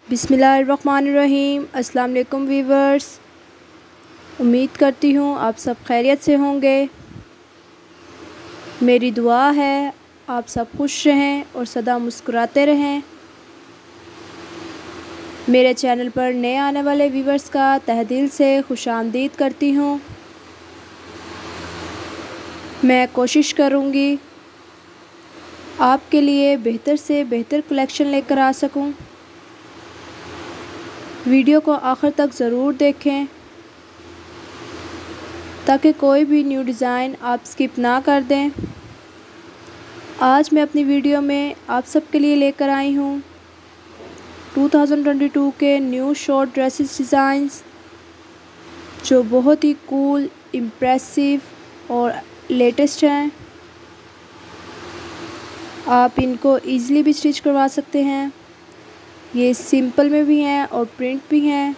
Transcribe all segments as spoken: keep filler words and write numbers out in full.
बिस्मिल्लाहिर्रहमानिर्रहीम। अस्सलाम वालेकुम वीवर्स, उम्मीद करती हूँ आप सब खैरियत से होंगे। मेरी दुआ है आप सब खुश रहें और सदा मुस्कुराते रहें। मेरे चैनल पर नए आने वाले वीवर्स का तहे दिल से खुशामदीद करती हूँ। मैं कोशिश करूँगी आपके लिए बेहतर से बेहतर कलेक्शन लेकर आ सकूँ। वीडियो को आखिर तक ज़रूर देखें ताकि कोई भी न्यू डिज़ाइन आप स्किप ना कर दें। आज मैं अपनी वीडियो में आप सबके लिए लेकर आई हूँ दो हज़ार बाईस के न्यू शॉर्ट ड्रेसेस डिज़ाइंस जो बहुत ही कूल, इम्प्रेसिव और लेटेस्ट हैं। आप इनको इजीली भी स्टिच करवा सकते हैं। ये सिंपल में भी हैं और प्रिंट भी हैं,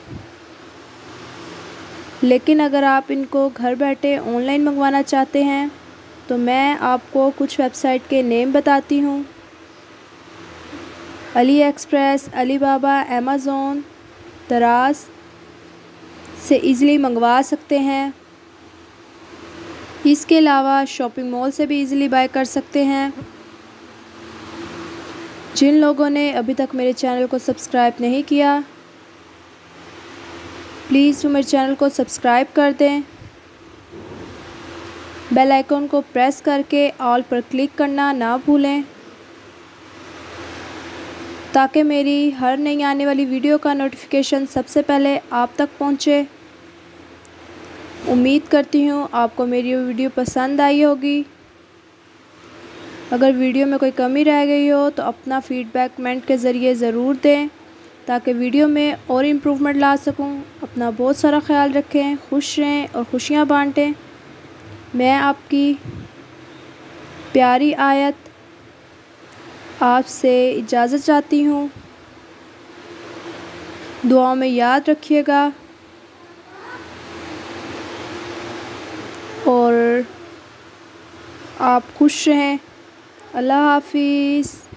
लेकिन अगर आप इनको घर बैठे ऑनलाइन मंगवाना चाहते हैं तो मैं आपको कुछ वेबसाइट के नेम बताती हूँ। अली एक्सप्रेस, अलीबाबा, अमेज़ॉन, दराज से इजीली मंगवा सकते हैं। इसके अलावा शॉपिंग मॉल से भी इजीली बाय कर सकते हैं। जिन लोगों ने अभी तक मेरे चैनल को सब्सक्राइब नहीं किया, प्लीज़ मेरे चैनल को सब्सक्राइब कर दें। बेल आइकन को प्रेस करके ऑल पर क्लिक करना ना भूलें ताकि मेरी हर नई आने वाली वीडियो का नोटिफिकेशन सबसे पहले आप तक पहुंचे। उम्मीद करती हूँ आपको मेरी वीडियो पसंद आई होगी। अगर वीडियो में कोई कमी रह गई हो तो अपना फीडबैक कमेंट के ज़रिए ज़रूर दें ताकि वीडियो में और इम्प्रूवमेंट ला सकूं। अपना बहुत सारा ख्याल रखें, खुश रहें और खुशियां बांटें। मैं आपकी प्यारी आयत आपसे इजाज़त चाहती हूँ। दुआओं में याद रखिएगा और आप खुश रहें। अल्लाह हाफिज़।